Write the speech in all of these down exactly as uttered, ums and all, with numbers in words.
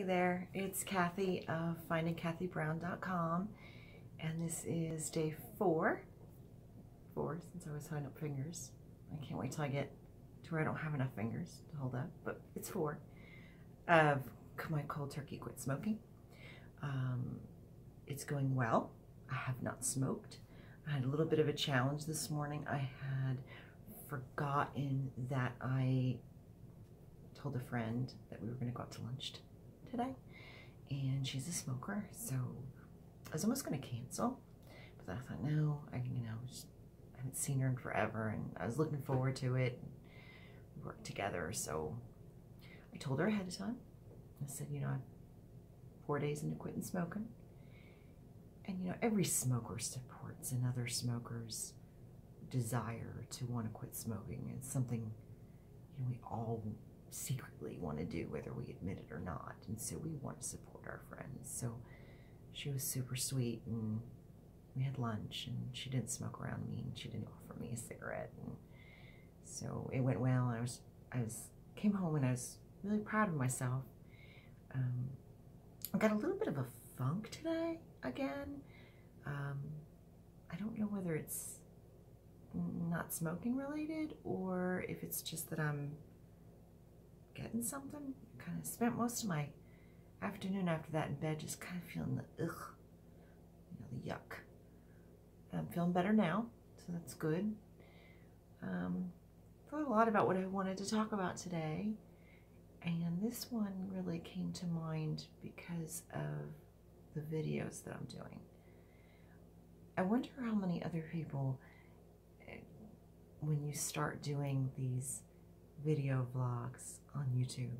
there, it's Kathy of finding kathy brown dot com, and this is day four. Four, since I was holding up fingers. I can't wait till I get to where I don't have enough fingers to hold up, but it's four. Of my cold turkey quit smoking. Um, it's going well. I have not smoked. I had a little bit of a challenge this morning. I had forgotten that I told a friend that we were going to go out to lunch today, and she's a smoker, so I was almost going to cancel, but then I thought, no, I you know just, I haven't seen her in forever, and I was looking forward to it. We worked together, so I told her ahead of time. I said, you know, I'm four days into quitting smoking, and you know, every smoker supports another smoker's desire to want to quit smoking. It's something, you know, we all secretly want to do, whether we admit it or not, and so we want to support our friends. So she was super sweet, and we had lunch, and she didn't smoke around me, and she didn't offer me a cigarette, and so it went well. And I was I was came home and I was really proud of myself. um, I got a little bit of a funk today again. um, I don't know whether it's not smoking related or if it's just that I'm getting something. Kind of spent most of my afternoon after that in bed just kind of feeling the ugh, you know, the yuck. I'm feeling better now, so that's good. Um, thought a lot about what I wanted to talk about today, and this one really came to mind because of the videos that I'm doing. I wonder how many other people, when you start doing these video vlogs on YouTube,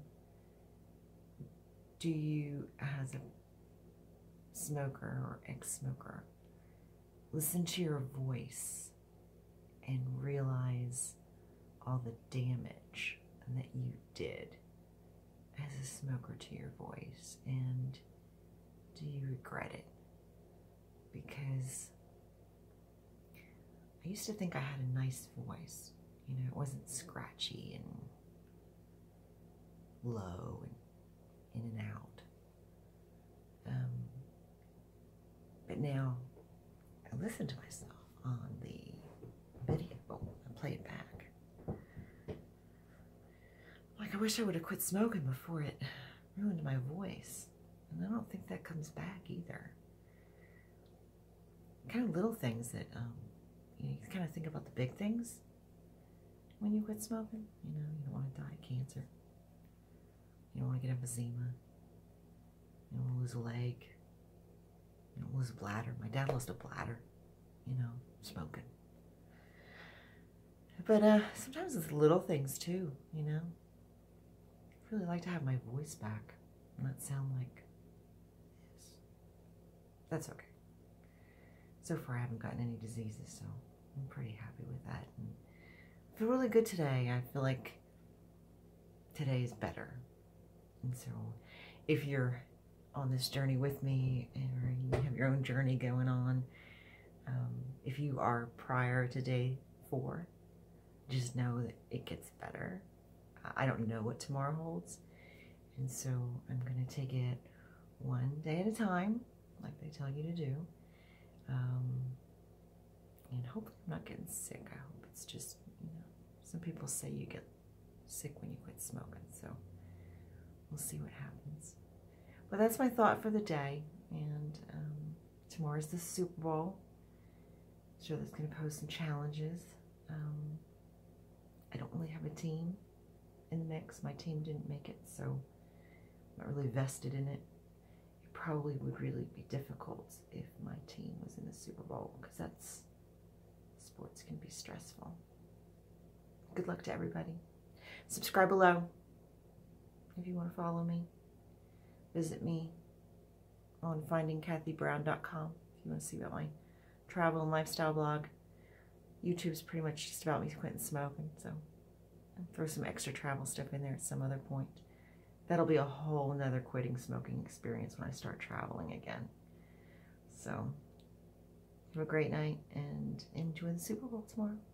do you, as a smoker or ex-smoker, listen to your voice and realize all the damage that you did as a smoker to your voice? And do you regret it? Because I used to think I had a nice voice. You know, it wasn't scratchy and low and in and out. Um, but now I listen to myself on the video and play it back. Like, I wish I would have quit smoking before it ruined my voice. And I don't think that comes back either. Kind of little things that, um, you know, you kind of think about the big things when you quit smoking. You know, you don't want to die of cancer. You don't want to get emphysema. You don't want to lose a leg. You don't lose a bladder. My dad lost a bladder, you know, smoking. But uh, sometimes it's little things too, you know. I'd really like to have my voice back and not sound like this. That's okay. So far I haven't gotten any diseases, so I'm pretty happy with that. And I feel really good today. I feel like today is better. And so if you're on this journey with me, or you have your own journey going on, um, if you are prior to day four, just know that it gets better. I don't know what tomorrow holds, and so I'm going to take it one day at a time, like they tell you to do. Um, and hopefully I'm not getting sick. I hope it's just, you know, some people say you get sick when you quit smoking, so we'll see what happens. But that's my thought for the day, and um, tomorrow's the Super Bowl. I'm sure that's going to pose some challenges. Um, I don't really have a team in the mix. My team didn't make it, so I'm not really vested in it. It probably would really be difficult if my team was in the Super Bowl, because that's, sports can be stressful. Good luck to everybody. Subscribe below if you want to follow me. Visit me on finding kathy brown dot com if you want to see about my travel and lifestyle blog. YouTube's pretty much just about me quitting smoking, so I'll throw some extra travel stuff in there at some other point. That'll be a whole nother quitting smoking experience when I start traveling again. So have a great night and enjoy the Super Bowl tomorrow.